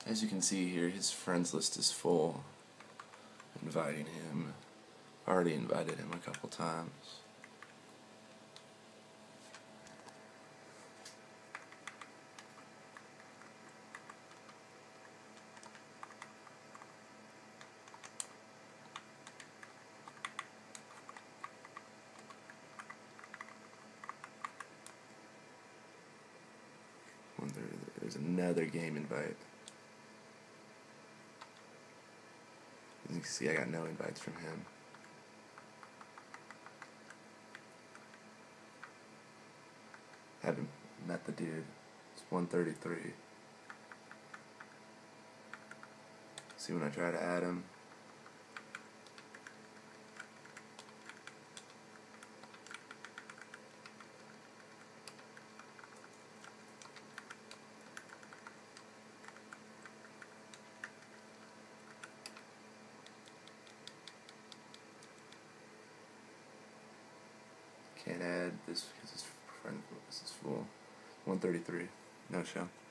As you can see here, his friends list is full. Inviting him. Already invited him a couple times. There's another game invite. As you can see, I got no invites from him. Haven't met the dude. It's 1:33. See when I try to add him. Can't add this because his friend list is full. 1:33. No show.